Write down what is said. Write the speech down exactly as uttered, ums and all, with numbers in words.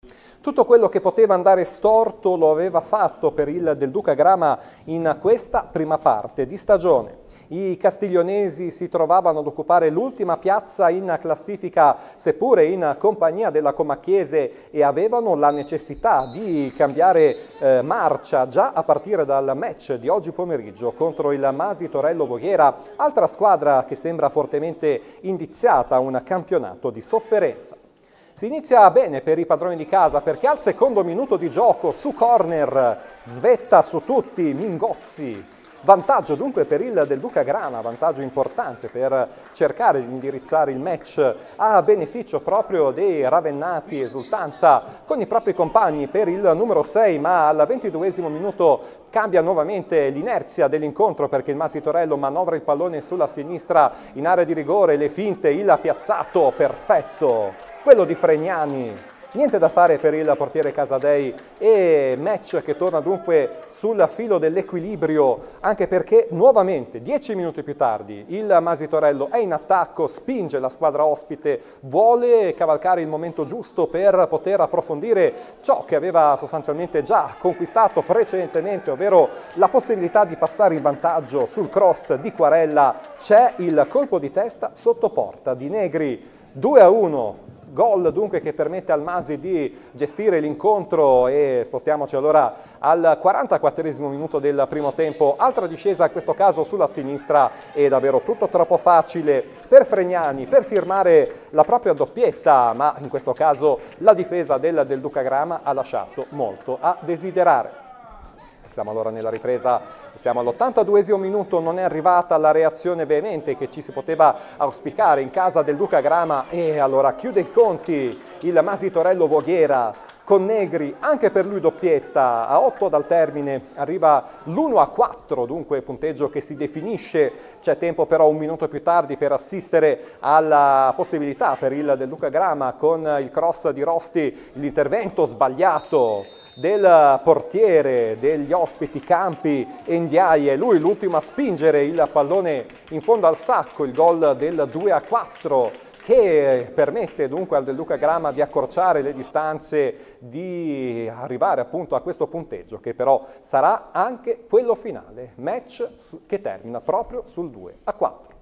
Tutto quello che poteva andare storto lo aveva fatto per il Del Duca Grama in questa prima parte di stagione. I castiglionesi si trovavano ad occupare l'ultima piazza in classifica, seppure in compagnia della Comacchiese, e avevano la necessità di cambiare eh, marcia già a partire dal match di oggi pomeriggio contro il Masi Torello Voghera, altra squadra che sembra fortemente indiziata a un campionato di sofferenza. Si inizia bene per i padroni di casa perché al secondo minuto di gioco su corner svetta su tutti Mingozzi. Vantaggio dunque per il Del Duca Grama, vantaggio importante per cercare di indirizzare il match a beneficio proprio dei ravennati, esultanza con i propri compagni per il numero sei, ma al ventiduesimo minuto cambia nuovamente l'inerzia dell'incontro perché il Masi Torello manovra il pallone sulla sinistra in area di rigore, le finte, il piazzato perfetto, quello di Fregnani. Niente da fare per il portiere Casadei e match che torna dunque sul filo dell'equilibrio, anche perché nuovamente, dieci minuti più tardi, il Masi Torello è in attacco, spinge la squadra ospite, vuole cavalcare il momento giusto per poter approfondire ciò che aveva sostanzialmente già conquistato precedentemente, ovvero la possibilità di passare in vantaggio sul cross di Quarella. C'è il colpo di testa sotto porta di Negri, due a uno. Gol dunque che permette al Masi di gestire l'incontro e spostiamoci allora al quarantaquattresimo minuto del primo tempo. Altra discesa in questo caso sulla sinistra e davvero tutto troppo facile per Fregnani per firmare la propria doppietta, ma in questo caso la difesa del Del Duca Grama ha lasciato molto a desiderare. Siamo allora nella ripresa, siamo all'ottantaduesimo minuto, non è arrivata la reazione veemente che ci si poteva auspicare in casa del Duca Grama e allora chiude i conti il Masi Torello Voghera con Negri, anche per lui doppietta, a otto dal termine arriva l'uno a quattro, dunque punteggio che si definisce. C'è tempo però un minuto più tardi per assistere alla possibilità per il Del Duca Grama con il cross di Rosti, l'intervento sbagliato del portiere degli ospiti Campi e Ndiaye, lui l'ultimo a spingere il pallone in fondo al sacco, il gol del due a quattro che permette dunque al Del Duca Grama di accorciare le distanze, di arrivare appunto a questo punteggio che però sarà anche quello finale, match che termina proprio sul due a quattro.